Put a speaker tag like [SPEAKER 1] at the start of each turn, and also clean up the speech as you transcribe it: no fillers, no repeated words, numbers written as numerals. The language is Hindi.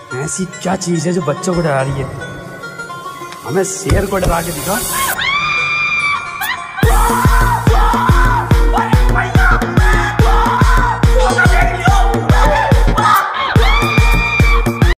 [SPEAKER 1] ऐसी क्या चीज है जो बच्चों को डरा रही है? हमें शेर को डरा के दिखा।